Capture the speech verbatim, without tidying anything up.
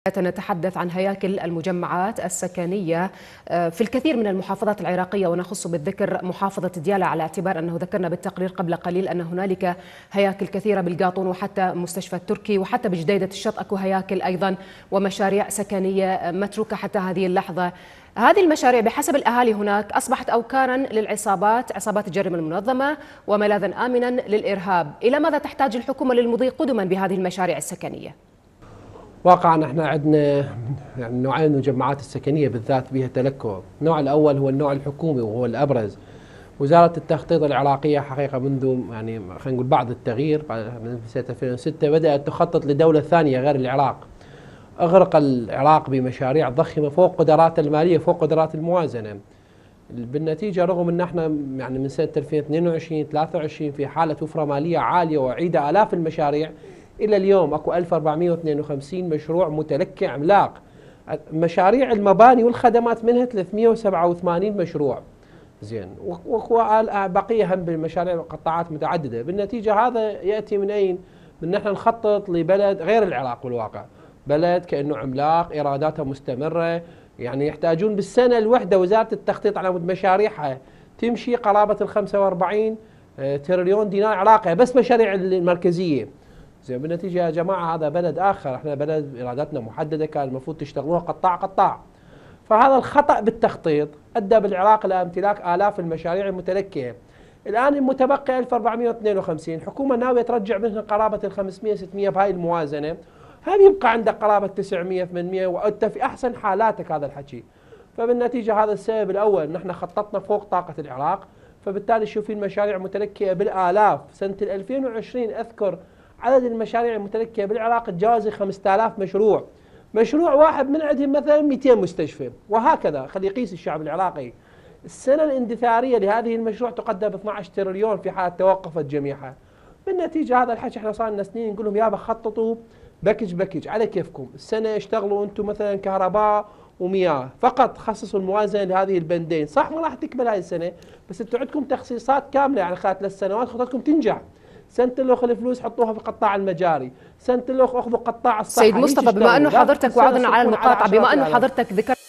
نتحدث عن هياكل المجمعات السكنية في الكثير من المحافظات العراقية، ونخص بالذكر محافظة ديالى على اعتبار أنه ذكرنا بالتقرير قبل قليل أن هنالك هياكل كثيرة بالقاطون وحتى مستشفى التركي وحتى بجديدة الشط أكو هياكل أيضا ومشاريع سكنية متروكة حتى هذه اللحظة. هذه المشاريع بحسب الأهالي هناك أصبحت أوكارا للعصابات، عصابات الجريمة المنظمة، وملاذا آمنا للإرهاب. إلى ماذا تحتاج الحكومة للمضي قدما بهذه المشاريع السكنية؟ واقعا احنا عندنا يعني نوعين من المجمعات السكنيه بالذات بها تلكؤ، النوع الاول هو النوع الحكومي وهو الابرز. وزاره التخطيط العراقيه حقيقه منذ يعني خلينا نقول بعد التغيير من سنه ألفين وستة بدات تخطط لدوله ثانيه غير العراق. اغرق العراق بمشاريع ضخمه فوق قدراته الماليه، فوق قدرات الموازنه. بالنتيجه رغم ان احنا يعني من سنه ألفين واثنين وعشرين ثلاثة وعشرين في حاله وفره ماليه عاليه وعيده الاف المشاريع، إلى اليوم أكو ألف وأربعمئة واثنين وخمسين مشروع متلكئ عملاق. مشاريع المباني والخدمات منها ثلاثمئة وسبعة وثمانين مشروع. زين، وبقية هم بالمشاريع قطاعات متعددة. بالنتيجة هذا يأتي من أين؟ من نحن نخطط لبلد غير العراق بالواقع، بلد كأنه عملاق إيراداته مستمرة، يعني يحتاجون بالسنة الوحدة وزارة التخطيط على مود مشاريعها تمشي قرابة ال خمسة وأربعين تريليون دينار عراقي بس مشاريع المركزية. زين، بالنتيجة يا جماعة هذا بلد آخر، احنا بلد إيراداتنا محددة كان المفروض تشتغلوها قطاع قطاع. فهذا الخطأ بالتخطيط أدى بالعراق إلى امتلاك آلاف المشاريع المتلكئة. الآن المتبقي ألف وأربعمئة واثنين وخمسين، الحكومة ناوية ترجع منها قرابة ال خمسمئة ستمئة بهاي الموازنة، هم يبقى عندك قرابة تسعمئة ثمانمئة وأنت في أحسن حالاتك هذا الحكي. فبالنتيجة هذا السبب الأول، نحن خططنا فوق طاقة العراق، فبالتالي شوفين مشاريع متلكئة بالآلاف. سنة ألفين وعشرين أذكر عدد المشاريع المتلكئة بالعراق تجاوز خمسة آلاف مشروع، مشروع واحد من عندهم مثلا مئتين مستشفى، وهكذا خلي يقيس الشعب العراقي. السنة الاندثارية لهذه المشروع تقدر ب اثني عشر تريليون في حال توقفت جميعها. بالنتيجة هذا الحكي احنا صار لنا سنين نقول لهم يابا خططوا بكج بكج على كيفكم، السنة اشتغلوا انتم مثلا كهرباء ومياه، فقط خصصوا الموازنة لهذه البندين، صح ما راح تكمل هاي السنة، بس انتم عندكم تخصيصات كاملة يعني خلال ثلاث سنوات خطتكم تنجح. سنة الأخ الفلوس حطوها في قطاع المجاري، سنة الأخ أخذوا قطاع الصحة. سيد مصطفى، بما أنه حضرتك وعدنا على المقاطعة، بما أنه حضرتك ذكرت